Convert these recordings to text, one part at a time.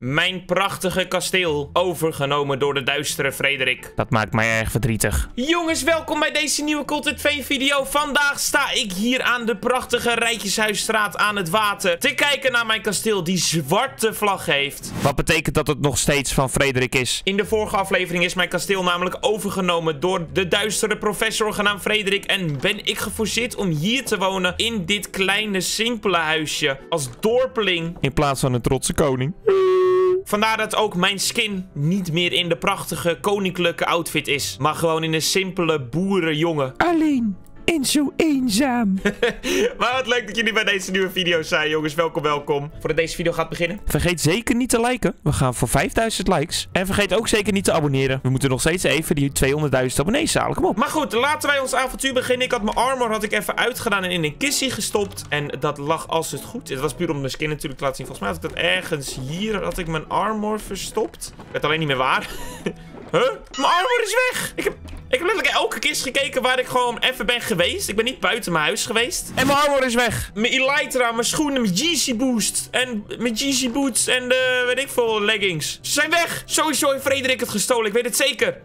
Mijn prachtige kasteel, overgenomen door de duistere Frederik. Dat maakt mij erg verdrietig. Jongens, welkom bij deze nieuwe Content 2 video. Vandaag sta ik hier aan de prachtige Rijtjeshuisstraat aan het water te kijken naar mijn kasteel die zwarte vlag heeft. Wat betekent dat het nog steeds van Frederik is? In de vorige aflevering is mijn kasteel namelijk overgenomen door de duistere professor genaamd Frederik. En ben ik geforceerd om hier te wonen in dit kleine, simpele huisje. Als dorpeling. In plaats van een trotse koning. Vandaar dat ook mijn skin niet meer in de prachtige koninklijke outfit is. Maar gewoon in een simpele boerenjongen. Alleen en zo eenzaam. Maar wat leuk dat jullie bij deze nieuwe video zijn, jongens. Welkom. Voordat deze video gaat beginnen. Vergeet zeker niet te liken. We gaan voor 5000 likes. En vergeet ook zeker niet te abonneren. We moeten nog steeds even die 200.000 abonnees halen. Kom op. Maar goed, laten wij ons avontuur beginnen. Ik had mijn armor even uitgedaan en in een kistje gestopt. En dat lag als het goed is. Dat was puur om mijn skin natuurlijk te laten zien. Volgens mij had ik dat ergens hier. Had ik mijn armor verstopt. Ik weet alleen niet meer waar. Huh? Mijn armor is weg! Ik heb letterlijk elke kist gekeken waar ik gewoon even ben geweest. Ik ben niet buiten mijn huis geweest. En mijn armor is weg. Mijn Elytra, mijn schoenen, mijn Yeezy Boost. En mijn Yeezy Boots en de, weet ik veel, leggings. Ze zijn weg! Sowieso heeft Frederik het gestolen, ik weet het zeker.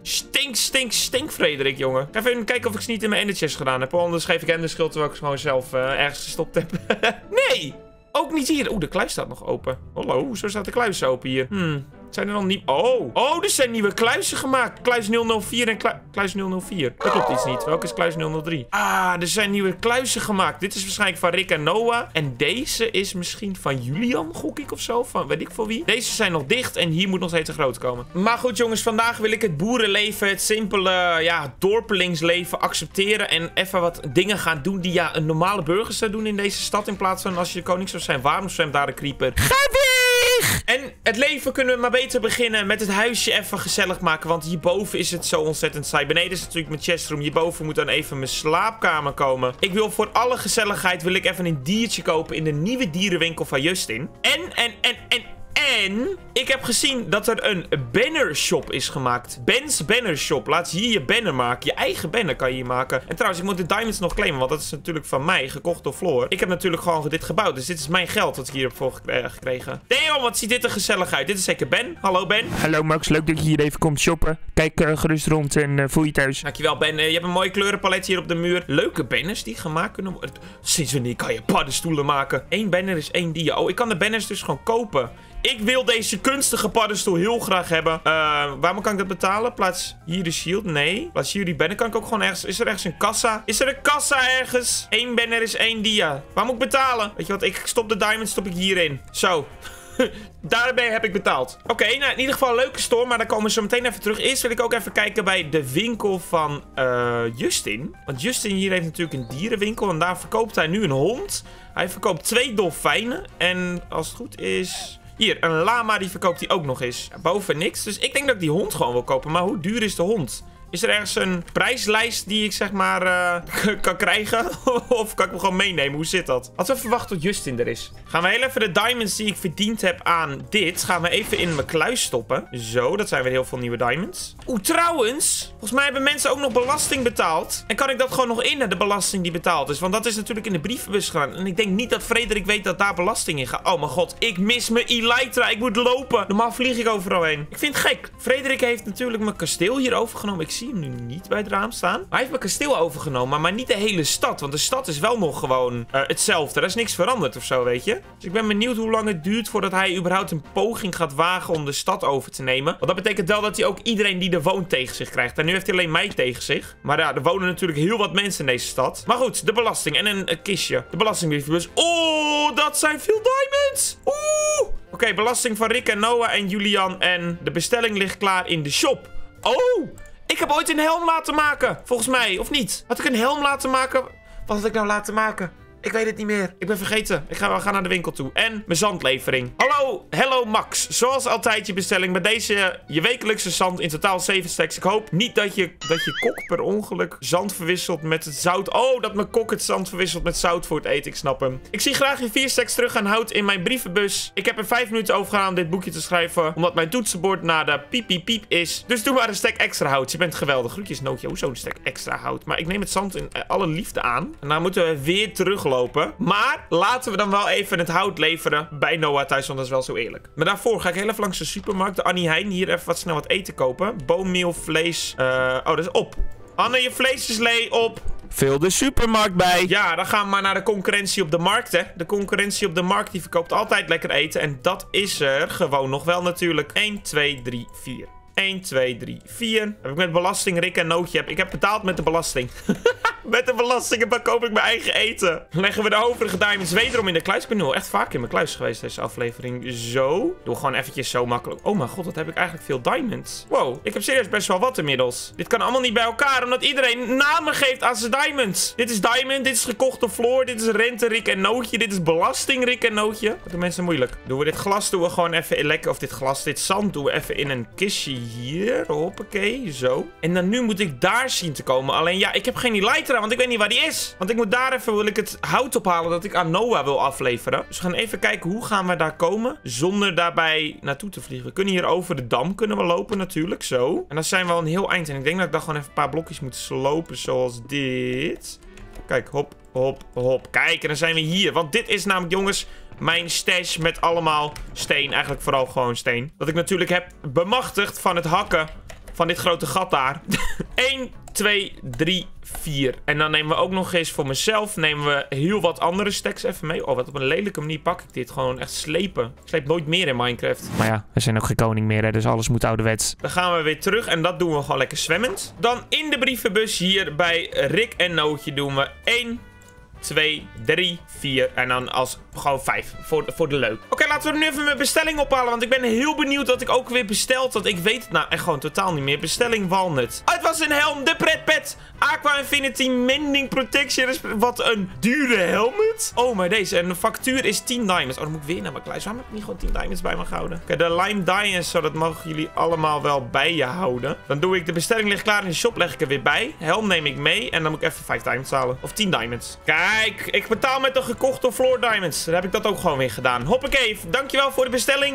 Stink Frederik, jongen. Ik ga even kijken of ik ze niet in mijn ender chest gedaan heb. Anders geef ik hem de schuld terwijl ik ze gewoon zelf ergens gestopt heb. Nee! Ook niet hier. Oeh, de kluis staat nog open. Hallo, hoezo staat de kluis open hier? Zijn er dan niet... Oh, er zijn nieuwe kluizen gemaakt. Kluis 004 en kluis 004. Dat klopt iets niet. Welke is kluis 003? Ah, er zijn nieuwe kluizen gemaakt. Dit is waarschijnlijk van Rick en Noah. En deze is misschien van Julian, gok ik of zo. Van weet ik voor wie. Deze zijn nog dicht en hier moet nog steeds een groot komen. Maar goed, jongens. Vandaag wil ik het boerenleven, het simpele, ja, dorpelingsleven accepteren. En even wat dingen gaan doen die ja, een normale burger zou doen in deze stad. In plaats van als je de koning zou zijn. Waarom zwemt daar een creeper? Ga weg! En het leven kunnen we maar beter beginnen met het huisje even gezellig maken. Want hierboven is het zo ontzettend saai. Beneden is natuurlijk mijn chestroom. Hierboven moet dan even mijn slaapkamer komen. Ik wil voor alle gezelligheid wil ik even een diertje kopen in de nieuwe dierenwinkel van Justin. En ik heb gezien dat er een banner shop is gemaakt. Ben's Banner Shop. Laat hier je banner maken. Je eigen banner kan je hier maken. En trouwens, ik moet de diamonds nog claimen. Want dat is natuurlijk van mij. Gekocht door Floor. Ik heb natuurlijk gewoon dit gebouwd. Dus dit is mijn geld dat ik hier heb voor gekregen. Damn, wat ziet dit er gezellig uit. Dit is zeker Ben. Hallo Ben. Hallo Max, leuk dat je hier even komt shoppen. Kijk gerust rond en voel je thuis. Dankjewel Ben. Je hebt een mooi kleurenpalet hier op de muur. Leuke banners die gemaakt kunnen worden. Sinds wanneer kan je paddenstoelen maken? 1 banner is 1 dia. Oh, ik kan de banners dus gewoon kopen. Ik wil deze kunstige paddenstoel heel graag hebben. Waarom kan ik dat betalen? Plaats hier de shield. Nee. Plaats hier die banner. Kan ik ook gewoon ergens... Is er ergens een kassa? Is er een kassa ergens? 1 banner is 1 dia. Waar moet ik betalen? Weet je wat? Ik stop de diamonds stop ik hierin. Zo. Daarbij heb ik betaald. Oké, nou in ieder geval een leuke store. Maar daar komen we zo meteen even terug. Eerst wil ik ook even kijken bij de winkel van Justin. Want Justin hier heeft natuurlijk een dierenwinkel. En daar verkoopt hij nu een hond. Hij verkoopt 2 dolfijnen. En als het goed is... Hier, een lama, die verkoopt hij ook nog eens. Ja, boven niks. Dus ik denk dat ik die hond gewoon wil kopen. Maar hoe duur is de hond? Is er ergens een prijslijst die ik zeg maar kan krijgen? Of kan ik hem gewoon meenemen? Hoe zit dat? Laten we even wachten tot Justin er is. Gaan we heel even de diamonds die ik verdiend heb aan dit. Gaan we even in mijn kluis stoppen. Zo, dat zijn weer heel veel nieuwe diamonds. Oeh, trouwens. Volgens mij hebben mensen ook nog belasting betaald. En kan ik dat gewoon nog in, de belasting die betaald is? Want dat is natuurlijk in de brievenbus gedaan. En ik denk niet dat Frederik weet dat daar belasting in gaat. Oh mijn god, ik mis mijn Elytra. Ik moet lopen. Normaal vlieg ik overal heen. Ik vind het gek. Frederik heeft natuurlijk mijn kasteel hier overgenomen. Ik zie hem nu niet bij het raam staan. Maar hij heeft mijn kasteel overgenomen, maar niet de hele stad. Want de stad is wel nog gewoon hetzelfde. Er is niks veranderd of zo, weet je. Dus ik ben benieuwd hoe lang het duurt voordat hij überhaupt een poging gaat wagen om de stad over te nemen. Want dat betekent wel dat hij ook iedereen die er woont tegen zich krijgt. En nu heeft hij alleen mij tegen zich. Maar ja, er wonen natuurlijk heel wat mensen in deze stad. Maar goed, de belasting en een kistje. De belastingbriefbus. Oh, dat zijn veel diamonds. Oeh. Oké, belasting van Rick en Noah en Julian. En de bestelling ligt klaar in de shop. Oh. Ik heb ooit een helm laten maken. Volgens mij, of niet? Had ik een helm laten maken? Wat had ik nou laten maken? Ik weet het niet meer. Ik ben vergeten. We gaan naar de winkel toe. En mijn zandlevering. Hallo, hello Max. Zoals altijd je bestelling. Met deze je wekelijkse zand in totaal 7 stacks. Ik hoop niet dat je kok per ongeluk zand verwisselt met het zout. Oh, dat mijn kok het zand verwisselt met zout voor het eten. Ik snap hem. Ik zie graag je 4 stacks terug aan hout in mijn brievenbus. Ik heb er 5 minuten over gedaan om dit boekje te schrijven. Omdat mijn toetsenbord naar de piep is. Dus doe maar een stack extra hout. Je bent geweldig. Groetjes Nootje. Hoezo een stack extra hout? Maar ik neem het zand in alle liefde aan. En dan moeten we weer terug gelopen. Maar laten we dan wel even het hout leveren bij Noah thuis, want dat is wel zo eerlijk. Maar daarvoor ga ik heel even langs de supermarkt. De Annie Heijn, hier even wat snel wat eten kopen. Boommeel, vlees. Oh, dat is op. Anne, je vlees is leeg, op. Vul de supermarkt bij. Ja, dan gaan we maar naar de concurrentie op de markt, hè. De concurrentie op de markt, die verkoopt altijd lekker eten. En dat is er gewoon nog wel natuurlijk. 1, 2, 3, 4. 1, 2, 3, 4. Heb ik met belasting, Rick en Nootje. Ik heb betaald met de belasting. Met de belastingen koop ik mijn eigen eten. Leggen we de overige diamonds wederom in de kluis. Ik ben nu al echt vaak in mijn kluis geweest deze aflevering. Zo. Doe gewoon eventjes zo makkelijk. Oh mijn god, wat heb ik eigenlijk veel diamonds. Wow, ik heb serieus best wel wat inmiddels. Dit kan allemaal niet bij elkaar, omdat iedereen namen geeft aan zijn diamonds. Dit is diamond, dit is gekochte floor, dit is rente, Rick en Nootje. Dit is belasting, Rick en Nootje. Wat doen mensen moeilijk? Doen we dit glas, doen we gewoon even in lekker. Of dit glas, dit zand doen we even in een kistje hier. Hoppakee, zo. En dan nu moet ik daar zien te komen. Alleen ja, ik heb geen lighter aan, want ik weet niet waar die is. Want ik moet daar even, wil ik het hout ophalen dat ik aan Noah wil afleveren. Dus we gaan even kijken, hoe gaan we daar komen zonder daarbij naartoe te vliegen. We kunnen hier over de dam kunnen we lopen natuurlijk, zo. En dan zijn we al een heel eind. En ik denk dat ik dan gewoon even een paar blokjes moet slopen, zoals dit. Kijk, hop, hop, hop. Kijk, en dan zijn we hier. Want dit is namelijk, jongens, mijn stash met allemaal steen. Eigenlijk vooral gewoon steen. Dat ik natuurlijk heb bemachtigd van het hakken van dit grote gat daar. 1, 2, 3, 4. En dan nemen we ook nog eens voor mezelf. Nemen we heel wat andere stacks even mee. Oh, wat op een lelijke manier pak ik dit. Gewoon echt slepen. Ik sleep nooit meer in Minecraft. Maar ja, we zijn ook geen koning meer, hè, dus alles moet ouderwets. Dan gaan we weer terug en dat doen we gewoon lekker zwemmend. Dan in de brievenbus hier bij Rick en Nootje doen we 1, 2, 3, 4 en dan als gewoon 5 voor de leuk. Oké, laten we nu even mijn bestelling ophalen, want ik ben heel benieuwd wat ik ook weer besteld had. Ik weet het nou echt gewoon totaal niet meer. Bestelling walnut. Oh, het was een helm, de pretpet. Aqua Infinity Mending Protection. Wat een dure helmet. Oh, maar deze. En de factuur is 10 diamonds. Oh, dan moet ik weer naar mijn kluis. Waarom heb ik niet gewoon 10 diamonds bij me gehouden? Oké, de lime diamonds, zo dat mogen jullie allemaal wel bij je houden. Dan doe ik de bestelling ligt klaar in de shop, leg ik er weer bij. Helm neem ik mee en dan moet ik even 5 diamonds halen. Of 10 diamonds. Kijk, ik betaal met de gekochte floor diamonds. Dan heb ik dat ook gewoon weer gedaan. Hoppakee, dankjewel voor de bestelling.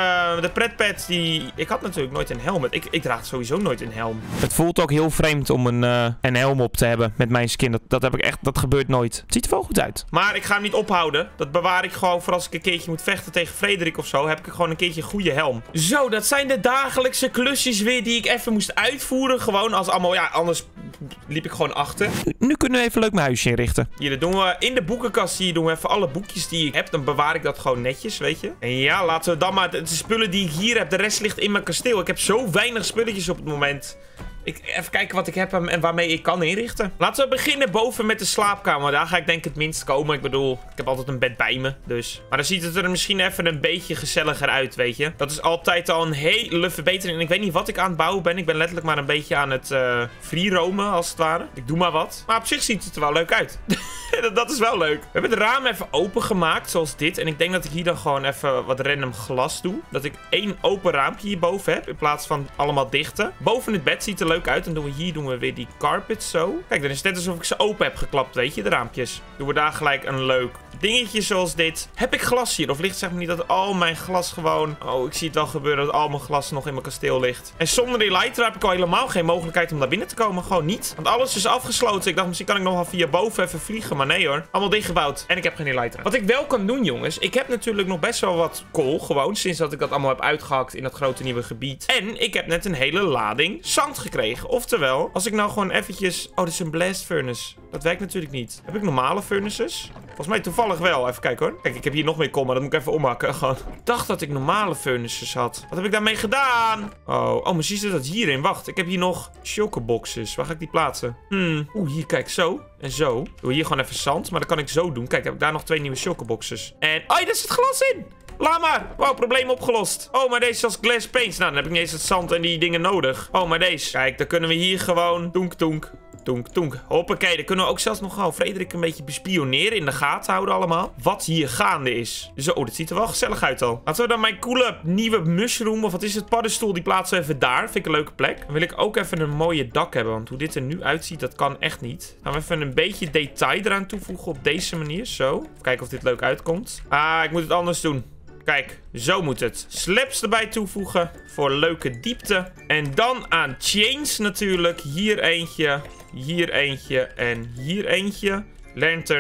De pretpet, ik had natuurlijk nooit een helmet. Ik draag sowieso nooit een helm. Het voelt ook heel vreemd om een helm op te hebben met mijn skin. Dat heb ik echt, dat gebeurt nooit. Het ziet er wel goed uit. Maar ik ga hem niet ophouden. Dat bewaar ik gewoon voor als ik een keertje moet vechten tegen Frederik of zo. Heb ik gewoon een keertje een goede helm. Zo, dat zijn de dagelijkse klusjes weer die ik even moest uitvoeren. Gewoon als allemaal, ja, anders liep ik gewoon achter. Nu kunnen we even leuk mijn huisje inrichten. Hier, dat doen we in de boekenkast. Hier doen we even alle boekjes die ik heb. Dan bewaar ik dat gewoon netjes, weet je. En ja, laten we dan maar de spullen die ik hier heb. De rest ligt in mijn kasteel. Ik heb zo weinig spulletjes op het moment. Even kijken wat ik heb en waarmee ik kan inrichten. Laten we beginnen boven met de slaapkamer. Daar ga ik denk ik het minst komen. Ik bedoel, ik heb altijd een bed bij me, dus. Maar dan ziet het er misschien even een beetje gezelliger uit, weet je. Dat is altijd al een hele verbetering. En ik weet niet wat ik aan het bouwen ben. Ik ben letterlijk maar een beetje aan het free roamen, als het ware. Ik doe maar wat. Maar op zich ziet het er wel leuk uit. Dat is wel leuk. We hebben het raam even open gemaakt, zoals dit. En ik denk dat ik hier dan gewoon even wat random glas doe. Dat ik 1 open raampje hierboven heb, in plaats van allemaal dichte. Boven het bed ziet er leuk uit. En doen we weer die carpet zo. Kijk, dan is het net alsof ik ze open heb geklapt, weet je, de raampjes. Doen we daar gelijk een leuk dingetje zoals dit. Heb ik glas hier? Of ligt het zeg maar niet dat al mijn glas gewoon... Oh, ik zie het al gebeuren dat al mijn glas nog in mijn kasteel ligt. En zonder die lighter heb ik al helemaal geen mogelijkheid om daar binnen te komen. Gewoon niet. Want alles is afgesloten. Ik dacht, misschien kan ik nog wel via boven even vliegen. Maar nee hoor. Allemaal dichtgebouwd. En ik heb geen lighter. Wat ik wel kan doen, jongens. Ik heb natuurlijk nog best wel wat kool. Gewoon sinds dat ik dat allemaal heb uitgehakt in dat grote nieuwe gebied. En ik heb net een hele lading zand gekregen. Oftewel, als ik nou gewoon eventjes... Oh, dit is een blast furnace. Dat werkt natuurlijk niet. Heb ik normale furnaces? Volgens mij toevallig wel. Even kijken hoor. Kijk, ik heb hier nog meer kool, maar dat moet ik even omhakken. Gewoon. Ik dacht dat ik normale furnaces had. Wat heb ik daarmee gedaan? Oh, misschien zit dat hierin. Wacht, ik heb hier nog chocoboxes. Waar ga ik die plaatsen? Oeh, hier, kijk, zo. En zo. Doe hier gewoon even zand. Maar dat kan ik zo doen. Kijk, heb ik daar nog 2 nieuwe chocoboxes. En... Oh, daar zit glas in! Laat maar. Wow, probleem opgelost. Oh, maar deze is als glass paints. Nou, dan heb ik niet eens het zand en die dingen nodig. Oh, maar deze. Kijk, dan kunnen we hier gewoon... Toenk, toenk. Toenk, toenk. Hoppakee, dan kunnen we ook zelfs nog gewoon Frederik een beetje bespioneren. In de gaten houden allemaal. Wat hier gaande is. Zo, dit ziet er wel gezellig uit al. Laten we dan mijn coole nieuwe mushroom, of wat is het, paddenstoel, die plaatsen we even daar. Vind ik een leuke plek. Dan wil ik ook even een mooie dak hebben. Want hoe dit er nu uitziet, dat kan echt niet. Gaan we even een beetje detail eraan toevoegen op deze manier. Zo. Even kijken of dit leuk uitkomt. Ah, ik moet het anders doen. Kijk, zo moet het. Slabs erbij toevoegen voor leuke diepte. En dan aan chains natuurlijk. Hier eentje en hier eentje. Lantern,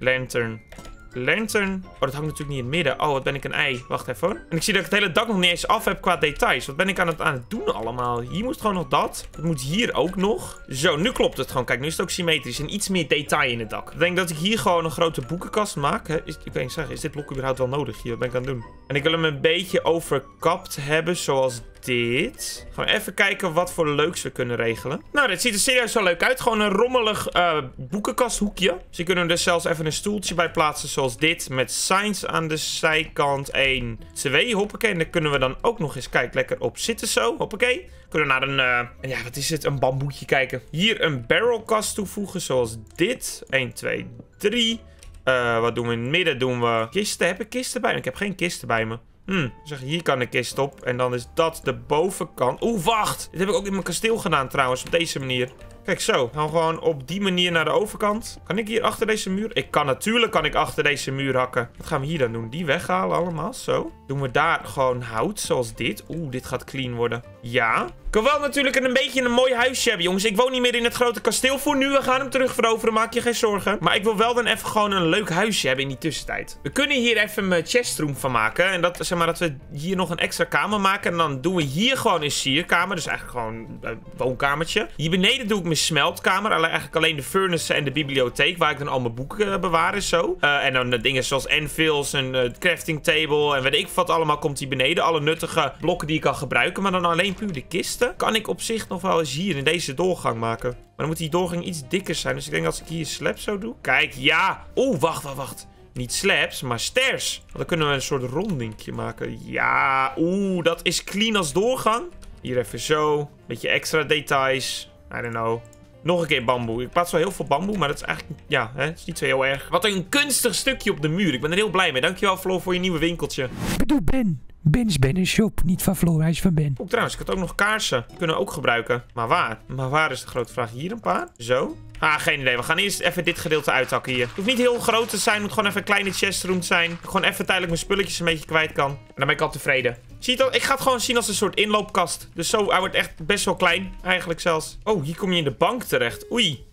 Lantern. Lantern. Oh, dat hangt natuurlijk niet in het midden. Oh, wat ben ik een ei. Wacht even hoor. En ik zie dat ik het hele dak nog niet eens af heb qua details. Wat ben ik aan het doen allemaal? Hier moet gewoon nog dat. Het moet hier ook nog. Zo, nu klopt het gewoon. Kijk, nu is het ook symmetrisch. En iets meer detail in het dak. Ik denk dat ik hier gewoon een grote boekenkast maak. Hè? Ik weet niet zeggen, is dit blok überhaupt wel nodig hier? Wat ben ik aan het doen? En ik wil hem een beetje overkapt hebben, zoals dit. Gewoon even kijken wat voor leuks we kunnen regelen. Nou, dit ziet er serieus wel leuk uit. Gewoon een rommelig boekenkasthoekje. Dus je kunnen er zelfs even een stoeltje bij plaatsen zoals dit. Met signs aan de zijkant. 1, 2. Hoppakee. En dan kunnen we dan ook nog eens, kijk, lekker op zitten zo. Hoppakee. Kunnen we naar een, ja, wat is het? Een bamboetje kijken. Hier een barrelkast toevoegen zoals dit. 1, 2, 3. Wat doen we in het midden? Doen we kisten. Heb ik kisten bij me? Ik heb geen kisten bij me. Zeg, hier kan een kist op. En dan is dat de bovenkant. Oeh, wacht. Dit heb ik ook in mijn kasteel gedaan trouwens. Op deze manier. Kijk, zo. Gaan we gewoon op die manier naar de overkant. Kan ik hier achter deze muur? Natuurlijk kan ik achter deze muur hakken. Wat gaan we hier dan doen? Die weghalen allemaal. Zo. Doen we daar gewoon hout, zoals dit. Oeh, dit gaat clean worden. Ja. Ik wil wel natuurlijk een beetje een mooi huisje hebben, jongens. Ik woon niet meer in het grote kasteel voor nu. We gaan hem terug veroveren, maak je geen zorgen. Maar ik wil wel dan even gewoon een leuk huisje hebben in die tussentijd. We kunnen hier even mijn chestroom van maken. En dat, zeg maar, dat we hier nog een extra kamer maken. En dan doen we hier gewoon een sierkamer. Dus eigenlijk gewoon een woonkamertje. Hier beneden doe ik mijn smeltkamer. Eigenlijk alleen de furnace en de bibliotheek. Waar ik dan al mijn boeken bewaar en zo. En dan dingen zoals anvils en crafting table. En weet ik wat allemaal komt hier beneden. Alle nuttige blokken die ik kan gebruiken. Maar dan alleen puur de kisten. Kan ik op zich nog wel eens hier in deze doorgang maken. Maar dan moet die doorgang iets dikker zijn. Dus ik denk als ik hier slabs zo doe. Kijk, ja. Oeh, wacht. Niet slabs, maar stairs. Want dan kunnen we een soort rondingje maken. Ja, oeh, dat is clean als doorgang. Hier even zo. Beetje extra details. I don't know. Nog een keer bamboe. Ik plaats wel heel veel bamboe, maar dat is eigenlijk... Ja, hè, het is niet zo heel erg. Wat een kunstig stukje op de muur. Ik ben er heel blij mee. Dankjewel, Floor, voor je nieuwe winkeltje. Ik bedoel Ben. Ben's Ben Shop, niet van Floor, hij is van Ben. Oh, trouwens, ik had ook nog kaarsen. Die kunnen we ook gebruiken. Maar waar? Maar waar is de grote vraag? Hier een paar? Zo. Ah, geen idee. We gaan eerst even dit gedeelte uithakken hier. Het hoeft niet heel groot te zijn. Het moet gewoon even een kleine chestroom zijn. Dat ik gewoon even tijdelijk mijn spulletjes een beetje kwijt kan. En dan ben ik al tevreden. Zie je het al? Ik ga het gewoon zien als een soort inloopkast. Dus zo, hij wordt echt best wel klein. Eigenlijk zelfs. Oh, hier kom je in de bank terecht. Oei.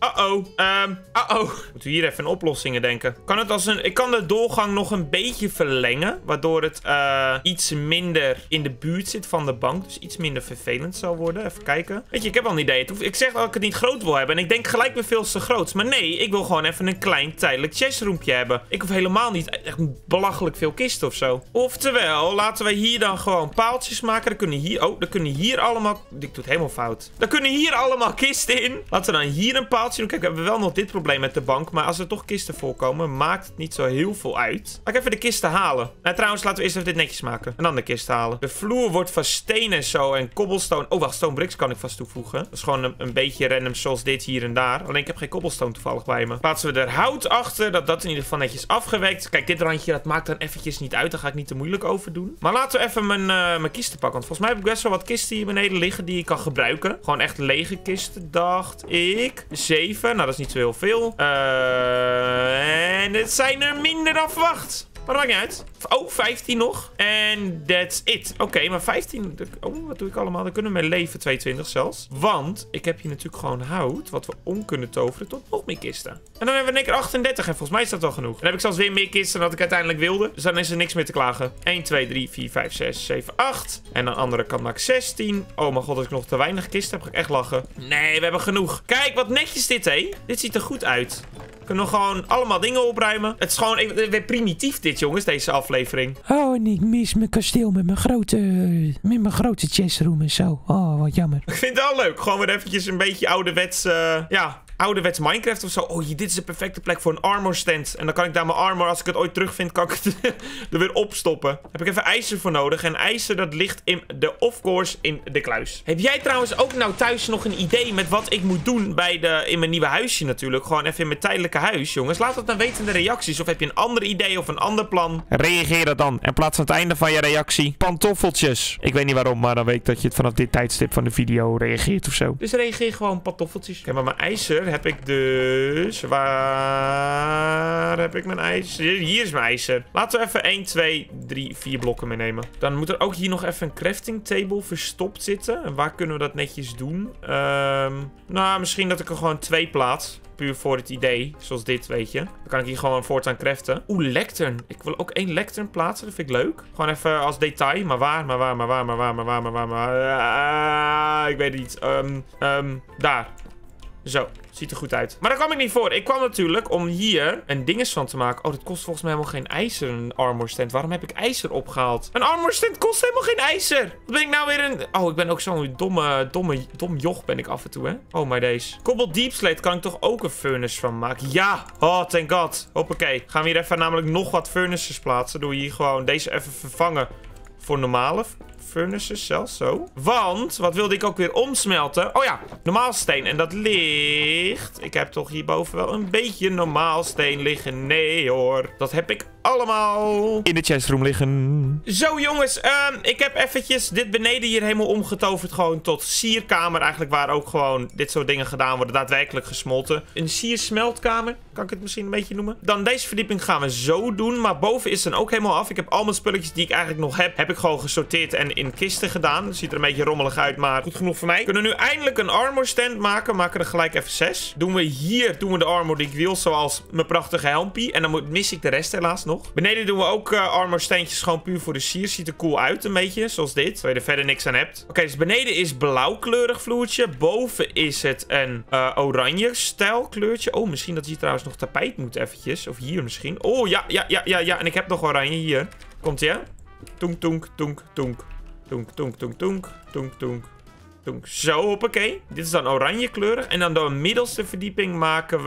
Moeten we hier even in oplossingen denken. Kan het als een... Ik kan de doorgang nog een beetje verlengen. Waardoor het iets minder in de buurt zit van de bank. Dus iets minder vervelend zal worden. Even kijken. Weet je, ik heb al een idee. Ik zeg dat ik het niet groot wil hebben. En ik denk gelijk weer veel te groot. Maar nee, ik wil gewoon even een klein tijdelijk chestroompje hebben. Ik hoef helemaal niet echt belachelijk veel kisten of zo. Oftewel, laten we hier dan gewoon paaltjes maken. Dan kunnen hier allemaal... Ik doe het helemaal fout. Dan kunnen hier allemaal kisten in. Laten we dan hier een paaltje doen. Kijk, we hebben wel nog dit probleem met de bank. Maar als er toch kisten voorkomen, maakt het niet zo heel veel uit. Laat ik even de kisten halen. Nou, trouwens, laten we eerst even dit netjes maken. En dan de kist halen. De vloer wordt van steen en zo. En cobblestone. Oh, wacht, stone bricks kan ik vast toevoegen. Dat is gewoon een beetje random zoals dit hier en daar. Alleen ik heb geen cobblestone toevallig bij me. Plaatsen we er hout achter. Dat in ieder geval netjes afgewerkt. Kijk, dit randje, dat maakt dan eventjes niet uit. Daar ga ik niet te moeilijk over doen. Maar laten we even mijn kisten pakken. Want volgens mij heb ik best wel wat kisten hier beneden liggen die ik kan gebruiken. Gewoon echt lege kisten, dacht ik. 7. Nou, dat is niet zo heel veel. En het zijn er minder dan verwacht. Maar dat maakt niet uit. Oh, 15 nog. En that's it. Oké, maar 15... Oh, wat doe ik allemaal? Dan kunnen we mee leven, 22 zelfs. Want ik heb hier natuurlijk gewoon hout. Wat we om kunnen toveren tot nog meer kisten. En dan hebben we in één keer 38. En volgens mij is dat wel genoeg. Dan heb ik zelfs weer meer kisten dan dat ik uiteindelijk wilde. Dus dan is er niks meer te klagen. 1, 2, 3, 4, 5, 6, 7, 8. En aan de andere kant maak ik 16. Oh mijn god, als ik nog te weinig kisten heb, ga ik echt lachen. Nee, we hebben genoeg. Kijk, wat netjes dit, hé. Dit ziet er goed uit. Kunnen we gewoon allemaal dingen opruimen. Het is gewoon weer primitief dit, jongens, deze aflevering. Oh, en ik mis mijn kasteel met mijn grote chestroom en zo. Oh, wat jammer. Ik vind het wel leuk. Gewoon weer eventjes een beetje ouderwets, ouderwets Minecraft of zo. Oh, dit is de perfecte plek voor een armor stand. En dan kan ik daar mijn armor, als ik het ooit terugvind, kan ik het er weer opstoppen. Heb ik even ijzer voor nodig. En ijzer, dat ligt in de kluis. Heb jij trouwens ook nou thuis nog een idee met wat ik moet doen in mijn nieuwe huisje natuurlijk? Gewoon even in mijn tijdelijke huis, jongens. Laat het dan weten in de reacties. Of heb je een ander idee of een ander plan? Reageer dat dan. En plaats aan het einde van je reactie pantoffeltjes. Ik weet niet waarom, maar dan weet ik dat je het vanaf dit tijdstip van de video reageert of zo. Dus reageer gewoon pantoffeltjes. Oké, maar mijn ijzer heb ik dus... Waar heb ik mijn ijzer? Hier is mijn ijzer. Laten we even 1, 2, 3, 4 blokken meenemen. Dan moet er ook hier nog even een crafting table verstopt zitten. En waar kunnen we dat netjes doen? Nou, misschien dat ik er gewoon 2 plaats. Puur voor het idee. Zoals dit, weet je. Dan kan ik hier gewoon voortaan craften. Oeh, lectern. Ik wil ook 1 lectern plaatsen. Dat vind ik leuk. Gewoon even als detail. Maar waar? Ik weet het niet. Daar. Zo. Ziet er goed uit. Maar daar kwam ik niet voor. Ik kwam natuurlijk om hier een dinges van te maken. Oh, dat kost volgens mij helemaal geen ijzer, een armor stand. Waarom heb ik ijzer opgehaald? Een armor stand kost helemaal geen ijzer. Wat ben ik nou weer een... Oh, ik ben ook zo'n dom joch ben ik af en toe, hè. Oh, maar deze. Cobalt Deep Slate kan ik toch ook een furnace van maken? Ja. Oh, thank god. Hoppakee. Gaan we hier even namelijk nog wat furnaces plaatsen. Doe je hier gewoon deze even vervangen voor normale furnaces zelfs, zo. Want, wat wilde ik ook weer omsmelten? Oh ja, normaal steen. En dat ligt... Ik heb toch hierboven wel een beetje normaal steen liggen. Nee hoor, dat heb ik allemaal in de chestroom liggen. Zo jongens, ik heb eventjes dit beneden hier helemaal omgetoverd. Gewoon tot sierkamer eigenlijk, waar ook gewoon dit soort dingen gedaan worden. Daadwerkelijk gesmolten. Een siersmeltkamer, kan ik het misschien een beetje noemen. Dan deze verdieping gaan we zo doen. Maar boven is dan ook helemaal af. Ik heb al mijn spulletjes die ik eigenlijk nog heb ik gewoon gesorteerd en in kisten gedaan. Dat ziet er een beetje rommelig uit, maar goed genoeg voor mij. We kunnen nu eindelijk een armor stand maken. Maken er gelijk even 6. Doen we hier de armor die ik wil, zoals mijn prachtige helmpie. En dan mis ik de rest helaas nog. Beneden doen we ook armor standjes gewoon puur voor de sier. Ziet er cool uit een beetje, zoals dit. Terwijl je er verder niks aan hebt. Oké, dus beneden is blauwkleurig vloertje. Boven is het een oranje stijl kleurtje. Oh, misschien dat hier trouwens nog tapijt moet eventjes. Of hier misschien. Oh, ja. En ik heb nog oranje hier. Komt ie, hè? Tonk, tonk, tonk, tonk. Tonk, tonk, tonk, tonk. Tonk, tonk. Tonk. Zo, hoppakee. Dit is dan oranje kleurig. En dan de middelste verdieping maken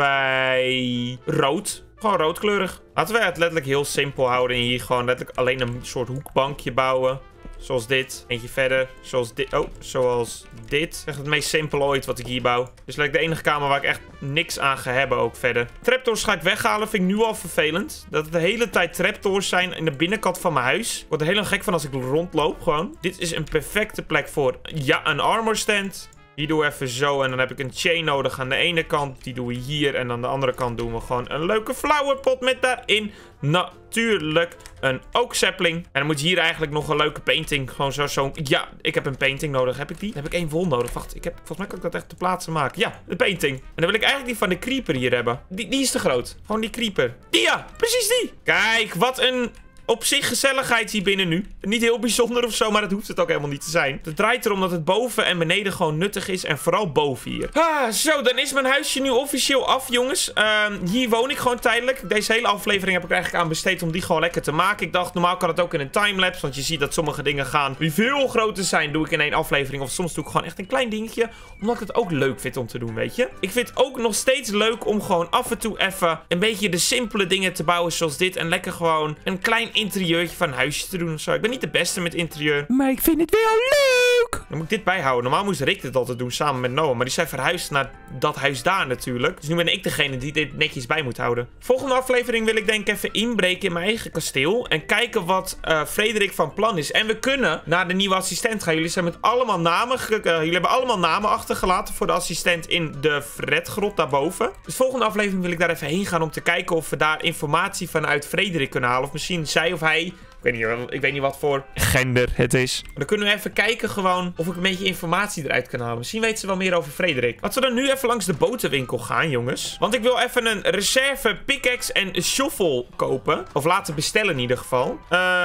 wij rood. Gewoon roodkleurig. Laten wij het letterlijk heel simpel houden. En hier gewoon letterlijk alleen een soort hoekbankje bouwen. Zoals dit. Eentje verder. Zoals dit. Oh, zoals dit. Echt het meest simpele ooit wat ik hier bouw. Dus lijkt de enige kamer waar ik echt niks aan ga hebben ook verder. Trapdoors ga ik weghalen. Vind ik nu al vervelend. Dat het de hele tijd trapdoors zijn in de binnenkant van mijn huis. Ik word er helemaal gek van als ik rondloop gewoon. Dit is een perfecte plek voor, ja, een armor stand. Die doen we even zo. En dan heb ik een chain nodig aan de ene kant. Die doen we hier. En aan de andere kant doen we gewoon een leuke flowerpot met daarin natuurlijk een oak sapling. En dan moet hier eigenlijk nog een leuke painting. Gewoon zo. Ja, ik heb een painting nodig. Heb ik die? Dan heb ik 1 wol nodig. Wacht, volgens mij kan ik dat echt te plaatsen maken. Ja, een painting. En dan wil ik eigenlijk die van de creeper hier hebben. Die is te groot. Gewoon die creeper. Die, ja, precies die. Kijk, wat een... Op zich gezelligheid hier binnen nu. Niet heel bijzonder of zo, maar dat hoeft het ook helemaal niet te zijn. Het draait erom dat het boven en beneden gewoon nuttig is. En vooral boven hier. Zo, dan is mijn huisje nu officieel af, jongens. Hier woon ik gewoon tijdelijk. Deze hele aflevering heb ik eigenlijk aan besteed om die gewoon lekker te maken. Ik dacht, normaal kan het ook in een timelapse. Want je ziet dat sommige dingen gaan die veel groter zijn. Doe ik in 1 aflevering. Of soms doe ik gewoon echt een klein dingetje. Omdat ik het ook leuk vind om te doen, weet je. Ik vind het ook nog steeds leuk om gewoon af en toe even een beetje de simpele dingen te bouwen zoals dit. En lekker gewoon een klein interieurtje van een huisje te doen of zo. Ik ben niet de beste met interieur. Maar ik vind het wel leuk. Dan moet ik dit bijhouden. Normaal moest Rick dit altijd doen samen met Noah. Maar die zijn verhuisd naar dat huis daar natuurlijk. Dus nu ben ik degene die dit netjes bij moet houden. Volgende aflevering wil ik denk ik even inbreken in mijn eigen kasteel. En kijken wat Frederik van plan is. En we kunnen naar de nieuwe assistent gaan. Jullie zijn met allemaal namen. Jullie hebben allemaal namen achtergelaten voor de assistent in de Fredgrot daarboven. Dus volgende aflevering wil ik daar even heen gaan om te kijken of we daar informatie vanuit Frederik kunnen halen. Of misschien zij of hij. Ik weet niet wat voor gender het is. Dan kunnen we even kijken gewoon of ik een beetje informatie eruit kan halen. Misschien weet ze wel meer over Frederik. Laten we dan nu even langs de botenwinkel gaan, jongens. Want ik wil even een reserve pickaxe en shovel kopen. Of laten bestellen in ieder geval.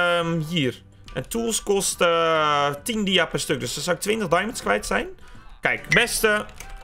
Hier. En tools kosten 10 dia per stuk. Dus dan zou ik 20 diamonds kwijt zijn. Kijk, beste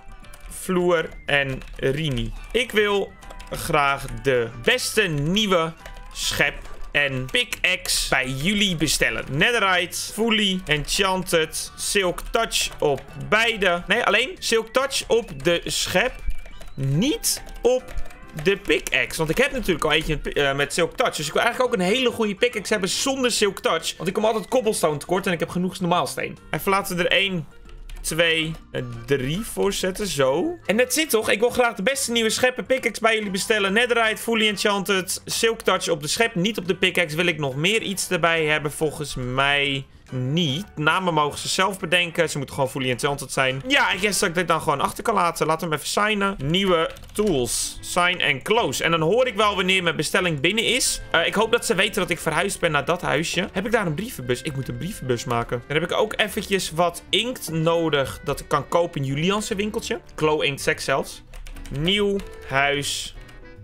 vloer en Rini. Ik wil graag de beste nieuwe schep en pickaxe bij jullie bestellen. Netherite, fully enchanted, silk touch op beide. Nee, alleen silk touch op de schep. Niet op de pickaxe. Want ik heb natuurlijk al eentje met silk touch. Dus ik wil eigenlijk ook een hele goede pickaxe hebben zonder silk touch. Want ik kom altijd cobblestone tekort en ik heb genoeg normaalsteen. Even laten we er 1, 2, 3 voor zetten. Zo. En dat zit toch? Ik wil graag de beste nieuwe scheppen pickaxe bij jullie bestellen. Netherite, fully enchanted, silk touch op de schep. Niet op de pickaxe. Wil ik nog meer iets erbij hebben? Volgens mij niet. Namen mogen ze zelf bedenken. Ze moeten gewoon fully enchanted zijn. Ja, ik guess dat ik dit dan gewoon achter kan laten. Laten we hem even signen. Nieuwe tools. Sign en close. En dan hoor ik wel wanneer mijn bestelling binnen is. Ik hoop dat ze weten dat ik verhuisd ben naar dat huisje. Heb ik daar een brievenbus? Ik moet een brievenbus maken. Dan heb ik ook eventjes wat inkt nodig dat ik kan kopen in Julian's winkeltje. Glow Inkt Sec zelfs. Nieuw huis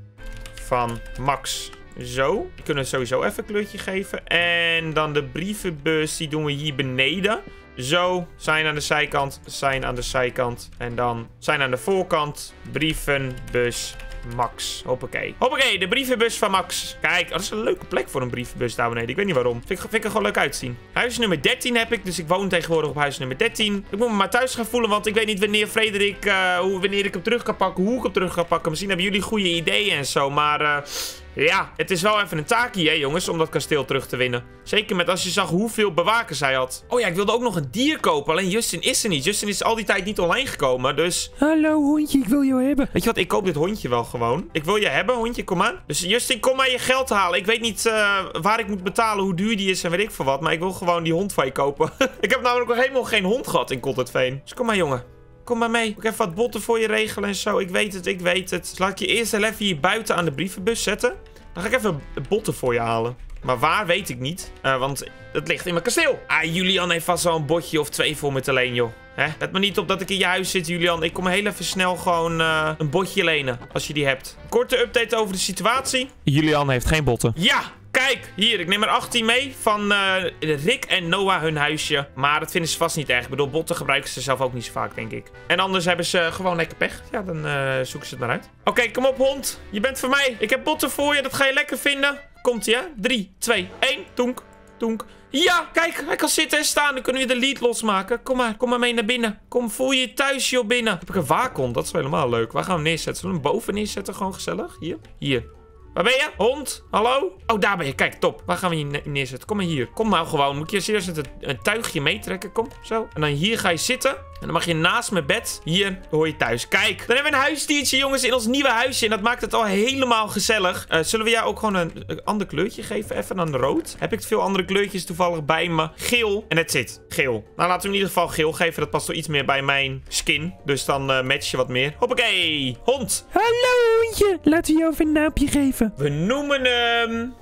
van Max. Zo. Die kunnen we sowieso even een kleurtje geven. En dan de brievenbus, die doen we hier beneden. Zo. Zijn aan de zijkant. Zijn aan de zijkant. En dan zijn aan de voorkant. Brievenbus Max. Hoppakee. Hoppakee, de brievenbus van Max. Kijk, dat is een leuke plek voor een brievenbus daar beneden. Ik weet niet waarom. Vind ik er gewoon leuk uitzien. Huis nummer 13 heb ik, dus ik woon tegenwoordig op huis nummer 13. Ik moet me maar thuis gaan voelen, want ik weet niet wanneer Frederik, wanneer ik hem terug kan pakken, hoe ik hem terug kan pakken. Misschien hebben jullie goede ideeën en zo, maar ja, het is wel even een taakje, hè, jongens, om dat kasteel terug te winnen. Zeker met als je zag hoeveel bewakers hij had. Oh ja, ik wilde ook nog een dier kopen, alleen Justin is er niet. Justin is al die tijd niet online gekomen, dus... Hallo hondje, ik wil jou hebben. Weet je wat, ik koop dit hondje wel gewoon. Ik wil je hebben, hondje, kom aan. Dus Justin, kom maar je geld halen. Ik weet niet waar ik moet betalen, hoe duur die is en weet ik veel wat. Maar ik wil gewoon die hond van je kopen. Ik heb namelijk nog helemaal geen hond gehad in Contentveen. Dus kom maar, jongen. Kom maar mee. Ik heb even wat botten voor je regelen en zo. Ik weet het, ik weet het. Dus laat ik je eerst even hier buiten aan de brievenbus zetten. Dan ga ik even botten voor je halen. Maar waar, weet ik niet. Want het ligt in mijn kasteel. Ah, Julian heeft vast wel een botje of 2 voor me te lenen, joh. Let me niet op dat ik in je huis zit, Julian. Ik kom heel even snel gewoon een botje lenen. Als je die hebt. Korte update over de situatie. Julian heeft geen botten. Ja! Kijk, hier, ik neem er 18 mee van Rick en Noah hun huisje. Maar dat vinden ze vast niet erg. Ik bedoel, botten gebruiken ze zelf ook niet zo vaak, denk ik. En anders hebben ze gewoon lekker pech. Ja, dan zoeken ze het maar uit. Oké, kom op, hond. Je bent voor mij. Ik heb botten voor je, dat ga je lekker vinden. Komt-ie, hè? 3, 2, 1. Toenk, toenk. Ja, kijk, hij kan zitten en staan. Dan kunnen we de lead losmaken. Kom maar mee naar binnen. Kom, voel je thuis, joh, binnen. Heb ik een waakhond? Dat is wel helemaal leuk. Waar gaan we hem neerzetten? Zullen we hem boven neerzetten? Gewoon gezellig. Hier. Waar ben je? Hond? Hallo? Oh, daar ben je. Kijk, top. Waar gaan we je neerzetten? Kom maar hier. Kom nou gewoon. Moet ik je serieus een tuigje meetrekken? Kom, zo. En dan hier ga je zitten. En dan mag je naast mijn bed. Hier hoor je thuis. Kijk, dan hebben we een huisdiertje, jongens, in ons nieuwe huisje. En dat maakt het al helemaal gezellig. Zullen we jou ook gewoon een ander kleurtje geven? Even dan rood. Heb ik veel andere kleurtjes toevallig bij me? Geel. En that's it. Geel. Nou, laten we in ieder geval geel geven. Dat past wel iets meer bij mijn skin. Dus dan match je wat meer. Hoppakee. Hond. Hallo hondje, laten we jou even een naampje geven. We noemen hem...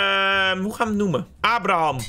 hoe gaan we hem noemen? Abraham.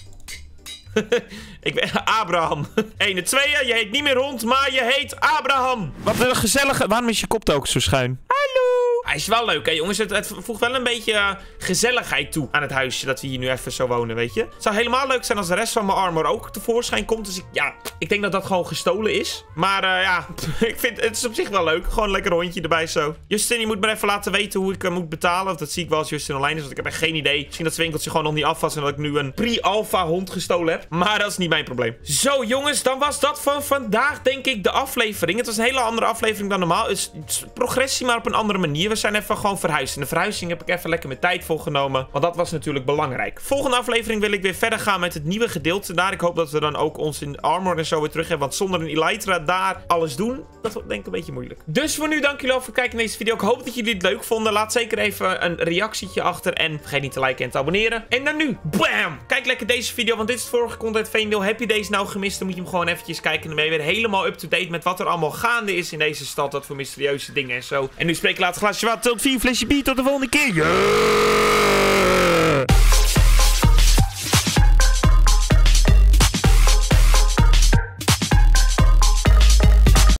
Ik ben Abraham. 1 2, je heet niet meer hond, maar je heet Abraham. Wat een gezellige... Waarom is je kop ook zo schuin? Hallo. Hij is wel leuk, hè, jongens. Het voegt wel een beetje gezelligheid toe aan het huisje dat we hier nu even zo wonen, weet je. Het zou helemaal leuk zijn als de rest van mijn armor ook tevoorschijn komt. Dus ik denk dat dat gewoon gestolen is. Maar ja, ik vind het is op zich wel leuk. Gewoon een lekker hondje erbij zo. Justin, je moet me even laten weten hoe ik moet betalen. Dat zie ik wel als Justin online is, want ik heb echt geen idee. Misschien dat zijn winkeltje gewoon nog niet af was en dat ik nu een pre-alpha hond gestolen heb. Maar dat is niet mijn probleem. Zo, jongens, dan was dat van vandaag, denk ik, de aflevering. Het was een hele andere aflevering dan normaal. Het is progressie, maar op een andere manier. We zijn even gewoon verhuisd. En de verhuizing heb ik even lekker mijn tijd voor genomen. Want dat was natuurlijk belangrijk. Volgende aflevering wil ik weer verder gaan met het nieuwe gedeelte daar. Ik hoop dat we dan ook ons in armor en zo weer terug hebben. Want zonder een Elytra daar alles doen, dat wordt denk ik een beetje moeilijk. Dus voor nu, dank jullie wel voor het kijken naar deze video. Ik hoop dat jullie het leuk vonden. Laat zeker even een reactietje achter. En vergeet niet te liken en te abonneren. En dan nu, bam! Kijk lekker deze video, want dit is het vorige Contentveen deel. Heb je deze nou gemist, dan moet je hem gewoon eventjes kijken. En dan ben je weer helemaal up-to-date met wat er allemaal gaande is in deze stad. Wat voor mysterieuze dingen en zo. En nu spreek ik later glaasje water. Tot 4 flesje bier. Tot de volgende keer. Yeah!